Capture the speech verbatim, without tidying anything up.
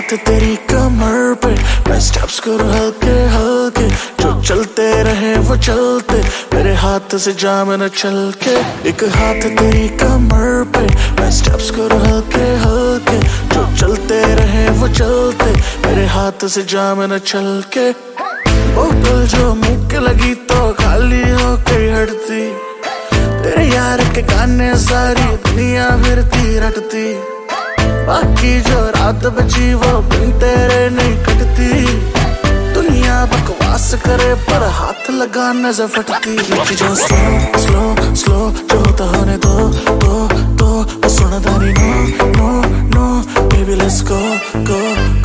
हाथ तेरी कमर पे, मैं स्टेप्स करूँ हल्के हल्के, जो चलते रहे वो चलते, मेरे हाथ से जाम न चल के। एक हाथ तेरी कमर पे, मैं स्टेप्स करूँ हल्के हल्के, जो चलते रहे वो चलते, मेरे हाथ से जाम न चल के। बोतल जो मुंह के लगी तो खाली हो गई हटती, तेरे यार के गाने सारी दुनिया फिरती रटती, बाकी जो रात बची वो बिन तेरे नहीं कटती। दुनिया बकवास करे पर हाथ लगा नजर फटती। नीचे जो स्लो स्लो स्लो जो होता होने दो दो दो, सुना दानी no no no baby let's go go